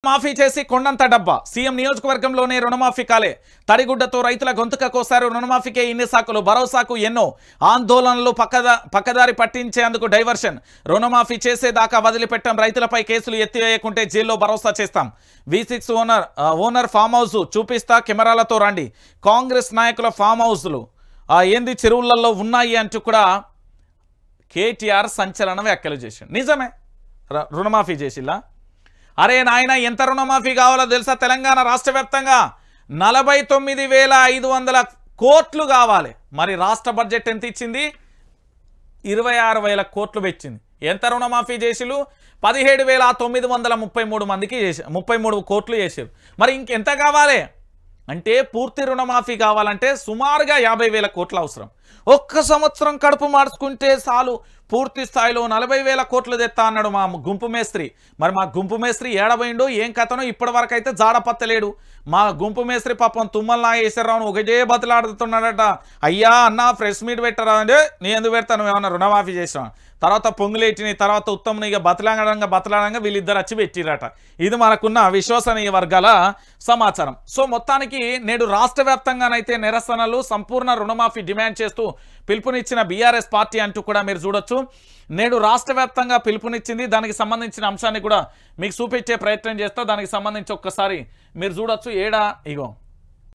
మాఫీ చేసి కొండంత డబ్బా సీఎం నియోజకవర్గంలోనే రుణమాఫీ కాలే తడిగుడ్డతో రైతుల గొంతుక కోసారు రుణమాఫీకే ఇన్ని సాకులు భరోసాకు ఎన్నో ఆందోళనలు పక్కదారి పట్టించేందుకు డైవర్షన్ రుణమాఫీ చేసేదాకా వదిలిపెట్టాం రైతులపై కేసులు ఎత్తివేయకుంటే జైల్లో భరోసా చేస్తాం V6 ఓనర్ ఫామ్ హౌస్ చూపిస్తా కెమెరాలతో రండి కాంగ్రెస్ నాయకుల ఫామ్ హౌస్లు ఏంది చెరువులలో ఉన్నాయి అంటూ కూడా కేటీఆర్ సంచలన వ్యాఖ్యలు చేసిండు నిజమే రుణమాఫీ చేసిల్లా అరే నాయన ఎంత రుణమాఫీ కావాలో తెలుసా తెలంగాణ రాష్ట్ర వ్యాప్తంగా 49,500 కోట్లు కావాలి మరి రాష్ట్ర బడ్జెట్ ఎంత ఇచ్చింది 26,000 కోట్లు పెట్టింది ఎంత రుణమాఫీ చేసిలు 17,933 మందికి 33 కోట్లు చేశారు మరి ఇంకెంత కావాలి అంటే పూర్తి రుణమాఫీ కావాలంటే సుమారుగా 50,000 కోట్లు అవసరం ఒక్క సంవత్సరం కడుపు మార్చుకుంటే చాలు పూర్తి స్థాయిలో 40,000 కోట్లు తెత్తా అన్నాడు మా గుంపు మేస్త్రి మరి మా గుంపు మేస్త్రి ఏడబోయిండో ఏం కథనో ఇప్పటి వరకు అయితే జాడపత్తలేడు మా గుంపు మేస్త్రి పాపం తుమ్మల నాగేశ్వరరావును ఒకటే బతులాడుతున్నాడట అయ్యా అన్న ప్రెస్ మీట్ పెట్టరా అంటే నేను ఎందుకు పెడతాను ఏమన్నా రుణమాఫీ చేసాను తర్వాత పొంగులేటిని తర్వాత ఉత్తమ్ని ఇక బతలాడంగా వీళ్ళిద్దరు వచ్చి పెట్టిరట ఇది మనకున్న విశ్వసనీయ వర్గాల సమాచారం సో మొత్తానికి నేడు రాష్ట్ర వ్యాప్తంగానైతే నిరసనలు సంపూర్ణ రుణమాఫీ డిమాండ్ చేస్తూ పిలుపునిచ్చిన బీఆర్ఎస్ పార్టీ అంటూ కూడా మీరు చూడొచ్చు నేడు రాష్ట్ర వ్యాప్తంగా పిలుపునిచ్చింది దానికి సంబంధించిన అంశాన్ని కూడా మీకు చూపించే ప్రయత్నం చేస్తా దానికి సంబంధించి ఒక్కసారి మీరు చూడొచ్చు ఇగో